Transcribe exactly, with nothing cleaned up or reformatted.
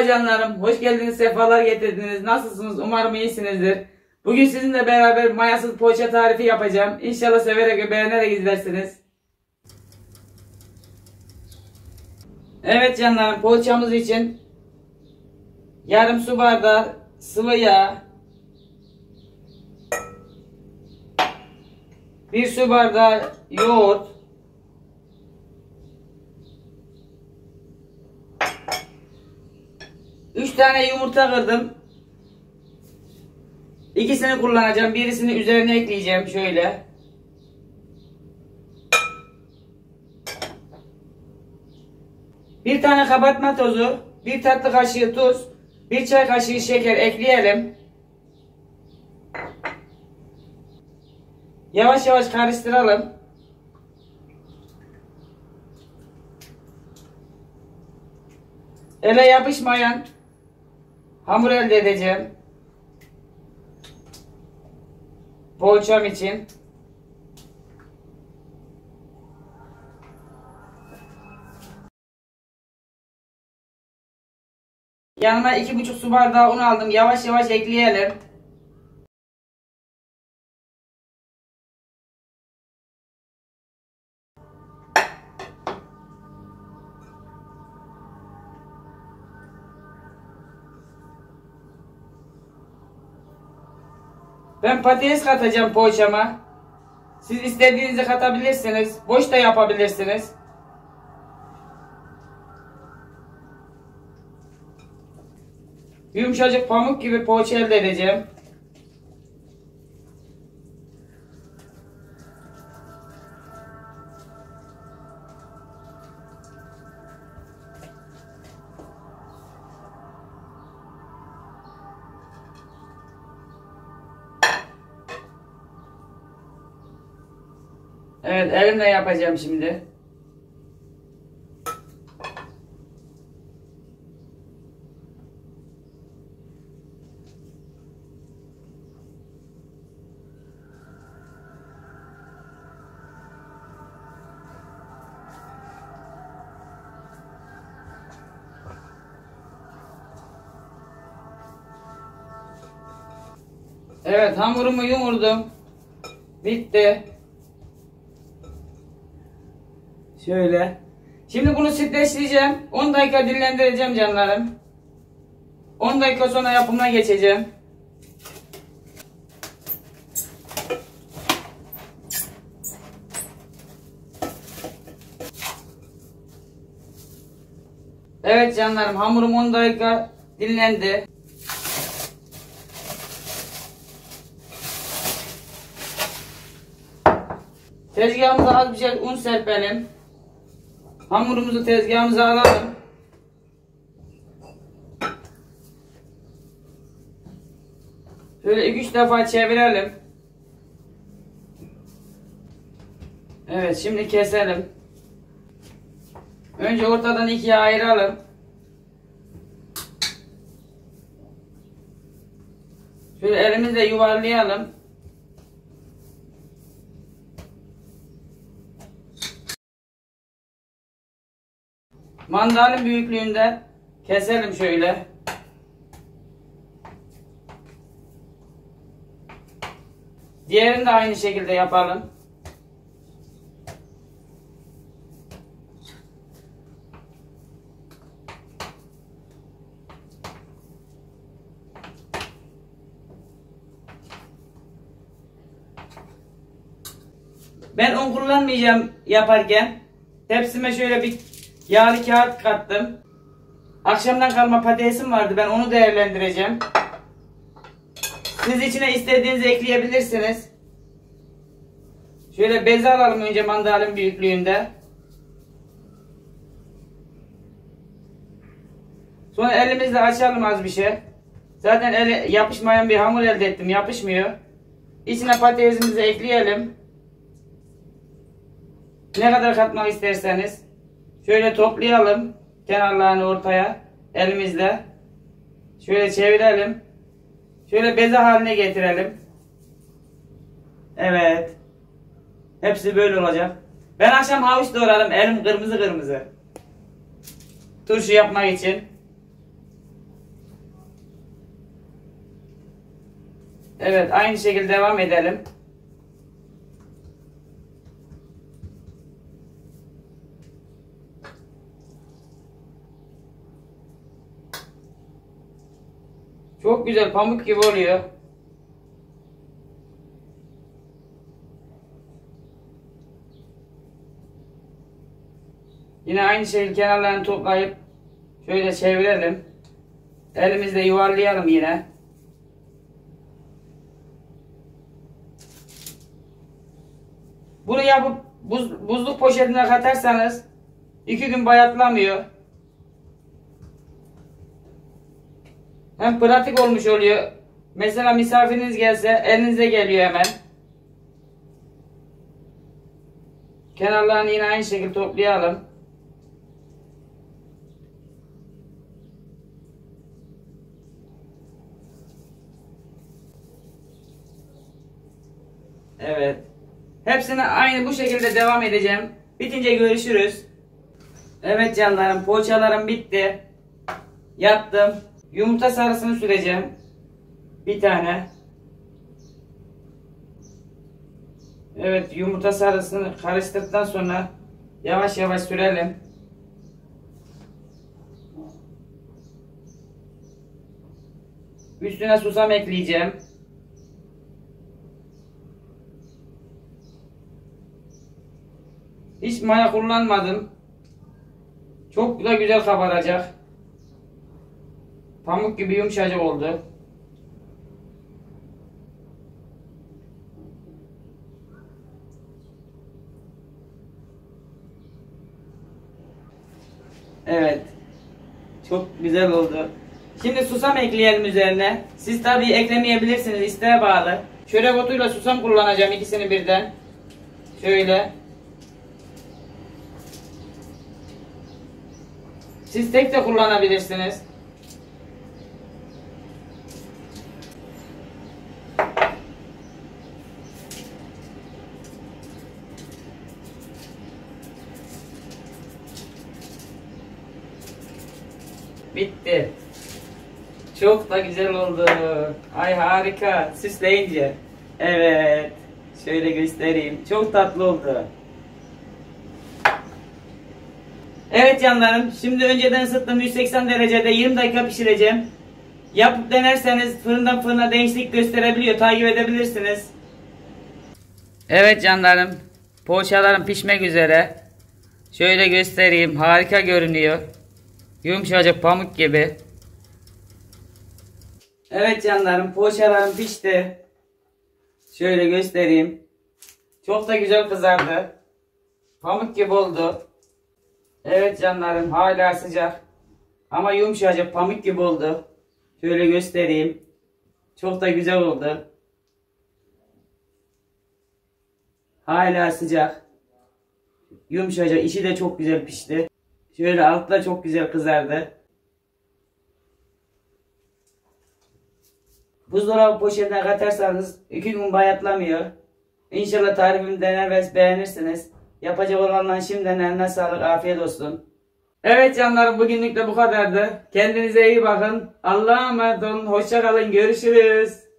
Merhaba canlarım, hoş geldiniz, sefalar getirdiniz. Nasılsınız? Umarım iyisinizdir. Bugün sizinle beraber mayasız poğaça tarifi yapacağım. İnşallah severek ve beğenerek izlersiniz. Evet canlarım, poğaçamız için yarım su bardağı sıvı yağ, bir su bardağı yoğurt, üç tane yumurta kırdım. İkisini kullanacağım. Birisini üzerine ekleyeceğim şöyle. Bir tane kabartma tozu, bir tatlı kaşığı tuz, bir çay kaşığı şeker ekleyelim. Yavaş yavaş karıştıralım. Ele yapışmayan hamur elde edeceğim. Poğaçam için. Yanıma iki buçuk su bardağı un aldım. Yavaş yavaş ekleyelim. Ben patates katacağım poğaçama. Siz istediğinizi katabilirsiniz. Boş da yapabilirsiniz. Yumuşacık pamuk gibi poğaça elde edeceğim. Evet, elimle yapacağım şimdi. Evet, hamurumu yoğurdum. Bitti. Şöyle. Şimdi bunu streçleyeceğim. on dakika dinlendireceğim canlarım. on dakika sonra yapımına geçeceğim. Evet canlarım, hamurum on dakika dinlendi. Tezgahımıza az bir şey un serpelim. Hamurumuzu tezgahımıza alalım. Şöyle iki üç defa çevirelim. Evet, şimdi keselim. Önce ortadan ikiye ayıralım. Şöyle elimizle yuvarlayalım. Mandalin büyüklüğünde keselim şöyle. Diğerini de aynı şekilde yapalım. Ben un kullanmayacağım yaparken. Tepsime şöyle bir yağlı kağıt kattım. Akşamdan kalma patatesim vardı. Ben onu değerlendireceğim. Siz içine istediğinizi ekleyebilirsiniz. Şöyle beze alalım önce mandalin büyüklüğünde. Sonra elimizle açalım az bir şey. Zaten ele yapışmayan bir hamur elde ettim. Yapışmıyor. İçine patatesimizi ekleyelim. Ne kadar katmak isterseniz. Şöyle toplayalım kenarlarını ortaya elimizle. Şöyle çevirelim. Şöyle beze haline getirelim. Evet. Hepsi böyle olacak. Ben akşam havuç doğradım. Elim kırmızı kırmızı. Turşu yapmak için. Evet, aynı şekilde devam edelim. Çok güzel pamuk gibi oluyor. Yine aynı şekilde kenarlarını toplayıp şöyle çevirelim. Elimizle yuvarlayalım yine. Bunu yapıp buz, buzluk poşetine katarsanız iki gün bayatlamıyor. Hem pratik olmuş oluyor. Mesela misafiriniz gelse elinize geliyor hemen. Kenarlarını yine aynı şekilde toplayalım. Evet. Hepsini aynı bu şekilde devam edeceğim. Bitince görüşürüz. Evet canlarım, poğaçalarım bitti. Yaptım. Yumurta sarısını süreceğim. Bir tane. Evet, yumurta sarısını karıştırdıktan sonra yavaş yavaş sürelim. Üstüne susam ekleyeceğim. Hiç maya kullanmadım. Çok da güzel kabaracak. Pamuk gibi yumuşacık oldu. Evet. Çok güzel oldu. Şimdi susam ekleyelim üzerine. Siz tabii eklemeyebilirsiniz, isteğe bağlı. Çörek otuyla susam kullanacağım, ikisini birden. Şöyle. Siz tek de kullanabilirsiniz. Bitti. Çok da güzel oldu. Ay harika. Süsleyince. Evet. Şöyle göstereyim. Çok tatlı oldu. Evet canlarım. Şimdi önceden ısıttım yüz seksen derecede yirmi dakika pişireceğim. Yapıp denerseniz fırından fırına değişiklik gösterebiliyor. Takip edebilirsiniz. Evet canlarım. Poğaçalarım pişmek üzere. Şöyle göstereyim. Harika görünüyor. Yumuşacık pamuk gibi. Evet canlarım, poğaçalarım pişti. Şöyle göstereyim. Çok da güzel kızardı. Pamuk gibi oldu. Evet canlarım, hala sıcak. Ama yumuşacık pamuk gibi oldu. Şöyle göstereyim. Çok da güzel oldu. Hala sıcak. Yumuşacık, içi de çok güzel pişti. Şöyle altta çok güzel kızardı. Buzdolabı poşetine katarsanız iki gün bayatlamıyor. İnşallah tarifimi dener ve beğenirsiniz. Yapacak olanlar şimdiden eline sağlık, afiyet olsun. Evet canlarım, bugünlük de bu kadardı. Kendinize iyi bakın. Allah'a emanet olun. Hoşça kalın. Görüşürüz.